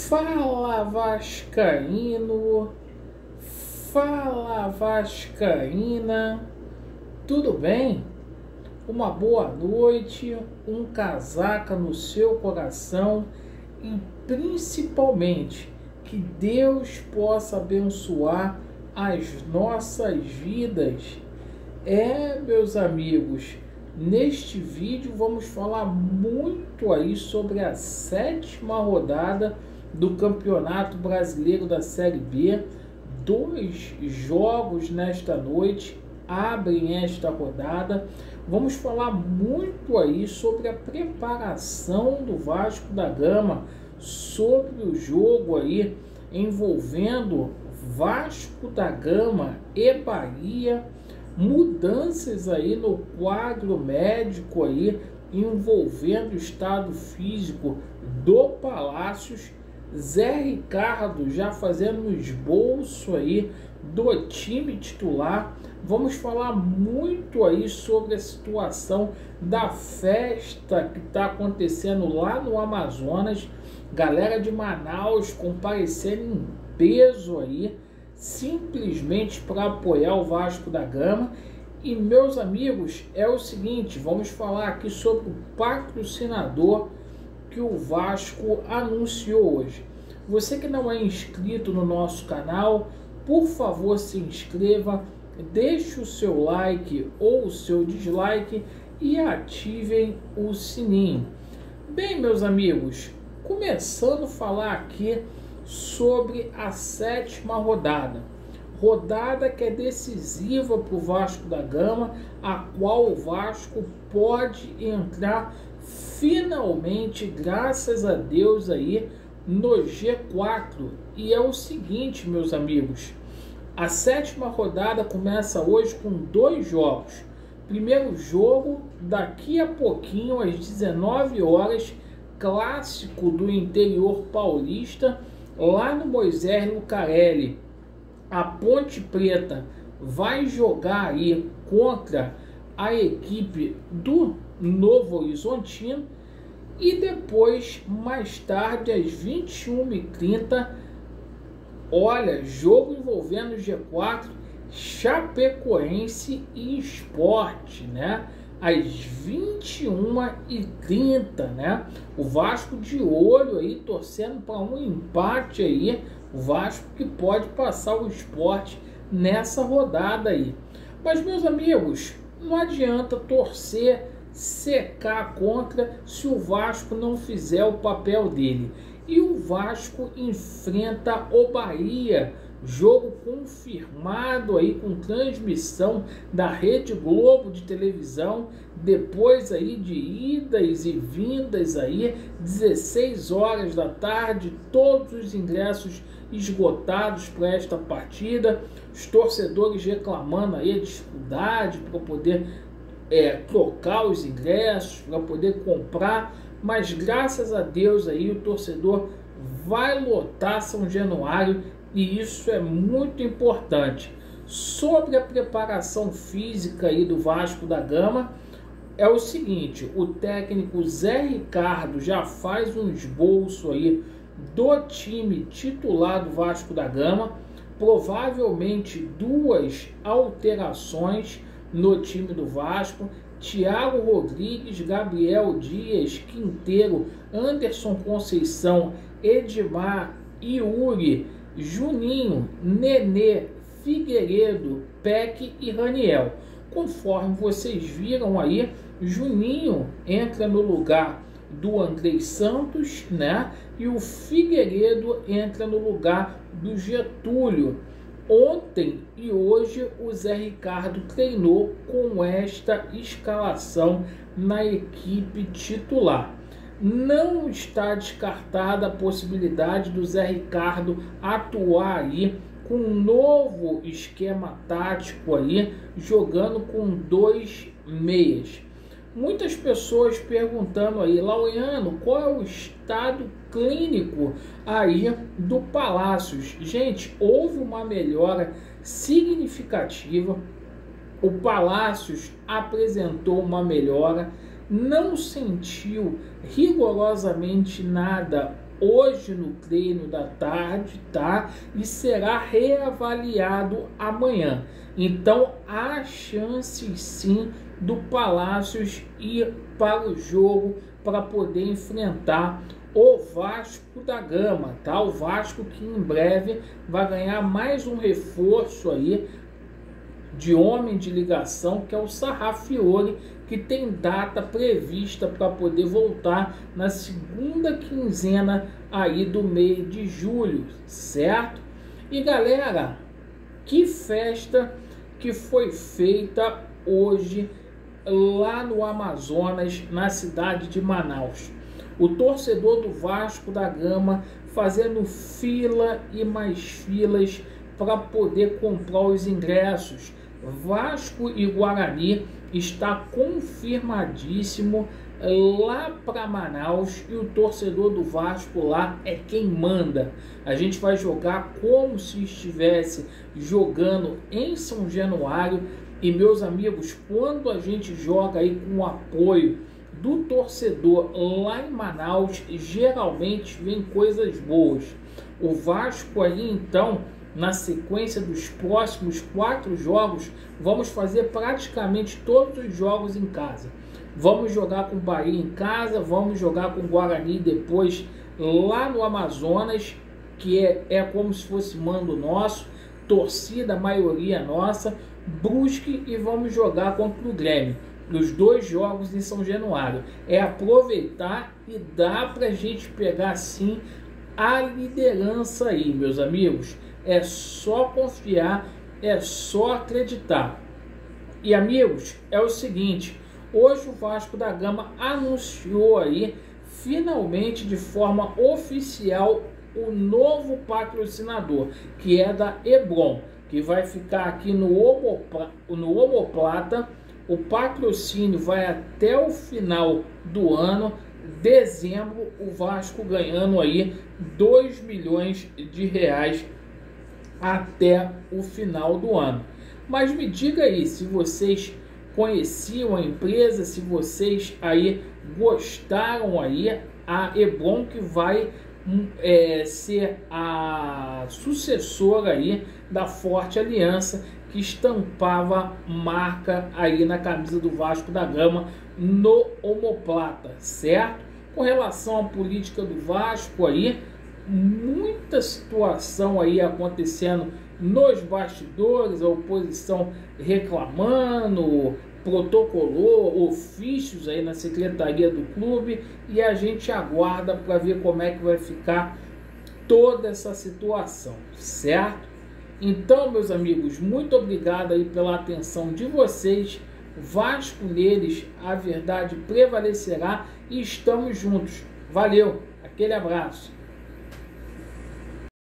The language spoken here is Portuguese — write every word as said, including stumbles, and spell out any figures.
Fala Vascaíno, fala Vascaína, tudo bem? Uma boa noite, um casaca no seu coração e principalmente que Deus possa abençoar as nossas vidas. É, meus amigos, neste vídeo vamos falar muito aí sobre a sétima rodada do Campeonato Brasileiro da Série B. Dois jogos nesta noite abrem esta rodada. Vamos falar muito aí sobre a preparação do Vasco da Gama, sobre o jogo aí envolvendo Vasco da Gama e Bahia, mudanças aí no quadro médico aí envolvendo o estado físico do Palácios, Zé Ricardo já fazendo um esboço aí do time titular. Vamos falar muito aí sobre a situação da festa que está acontecendo lá no Amazonas. Galera de Manaus comparecendo em peso aí, simplesmente para apoiar o Vasco da Gama. E, meus amigos, é o seguinte, vamos falar aqui sobre o patrocinador que o Vasco anunciou hoje. Você que não é inscrito no nosso canal, por favor se inscreva, deixe o seu like ou o seu dislike e ativem o sininho. Bem, meus amigos, começando a falar aqui sobre a sétima rodada. Rodada que é decisiva para o Vasco da Gama, a qual o Vasco pode entrar finalmente, graças a Deus, aí no G quatro. E é o seguinte, meus amigos, a sétima rodada começa hoje com dois jogos. Primeiro jogo, daqui a pouquinho, às dezenove horas, clássico do interior paulista, lá no Moisés Lucarelli. A Ponte Preta vai jogar aí contra a equipe do Novo Horizontino. E depois, mais tarde, às vinte e uma e trinta, olha, jogo envolvendo o G quatro, Chapecoense e Sport, né? Às vinte e uma e trinta, né? O Vasco de olho aí, torcendo para um empate aí. O Vasco que pode passar o Sport nessa rodada aí. Mas, meus amigos, não adianta torcer, secar contra se o Vasco não fizer o papel dele. E o Vasco enfrenta o Bahia, jogo confirmado aí com transmissão da Rede Globo de televisão, depois aí de idas e vindas aí, dezesseis horas da tarde, todos os ingressos esgotados para esta partida, os torcedores reclamando aí a dificuldade para poder é, trocar os ingressos, para poder comprar, mas graças a Deus aí o torcedor vai lotar São Januário e isso é muito importante. Sobre a preparação física aí do Vasco da Gama, é o seguinte, o técnico Zé Ricardo já faz um esboço aí do time titular do Vasco da Gama, provavelmente duas alterações no time do Vasco: Thiago Rodrigues, Gabriel Dias, Quinteiro, Anderson Conceição, Edmar, Yuri, Juninho, Nenê, Figueiredo, Peck e Raniel. Conforme vocês viram aí, Juninho entra no lugar do Andrei Santos, né? E o Figueiredo entra no lugar do Getúlio. Ontem e hoje o Zé Ricardo treinou com esta escalação na equipe titular. Não está descartada a possibilidade do Zé Ricardo atuar aí com um novo esquema tático aí, jogando com dois meias. Muitas pessoas perguntando aí, Laureano, qual é o estado clínico aí do Palácios? Gente, houve uma melhora significativa. O Palácios apresentou uma melhora, não sentiu rigorosamente nada hoje no treino da tarde, tá? E será reavaliado amanhã. Então há chances sim do Palácios ir para o jogo para poder enfrentar o Vasco da Gama, tá? O Vasco que em breve vai ganhar mais um reforço aí de homem de ligação, que é o Sarrafiore, que tem data prevista para poder voltar na segunda quinzena aí do mês de julho, certo? E galera, que festa que foi feita hoje lá no Amazonas, na cidade de Manaus. O torcedor do Vasco da Gama fazendo fila e mais filas para poder comprar os ingressos. Vasco e Guarani está confirmadíssimo lá para Manaus e o torcedor do Vasco lá é quem manda. A gente vai jogar como se estivesse jogando em São Januário e, meus amigos, quando a gente joga aí com o apoio do torcedor lá em Manaus, geralmente vem coisas boas. O Vasco aí então, na sequência dos próximos quatro jogos, vamos fazer praticamente todos os jogos em casa. Vamos jogar com o Bahia em casa, vamos jogar com o Guarani depois lá no Amazonas, que é, é como se fosse mando nosso, torcida, maioria nossa, Brusque, e vamos jogar contra o Grêmio. Nos dois jogos em São Januário. É aproveitar e dá para a gente pegar sim a liderança aí, meus amigos. É só confiar, é só acreditar. E amigos, é o seguinte, hoje o Vasco da Gama anunciou aí, finalmente de forma oficial, o novo patrocinador, que é da Hebron, que vai ficar aqui no, Omopla, no Omoplata. O patrocínio vai até o final do ano, dezembro, o Vasco ganhando aí dois milhões de reais até o final do ano. Mas me diga aí se vocês conheciam a empresa, se vocês aí gostaram aí, a Hebron que vai é, ser a sucessora aí da Forte Aliança, que estampava marca aí na camisa do Vasco da Gama no Omoplata, certo? Com relação à política do Vasco aí, muita situação aí acontecendo nos bastidores, a oposição reclamando, protocolou ofícios aí na secretaria do clube e a gente aguarda para ver como é que vai ficar toda essa situação, certo? Então, meus amigos, muito obrigado aí pela atenção de vocês. Vasco neles, a verdade prevalecerá e estamos juntos. Valeu, aquele abraço.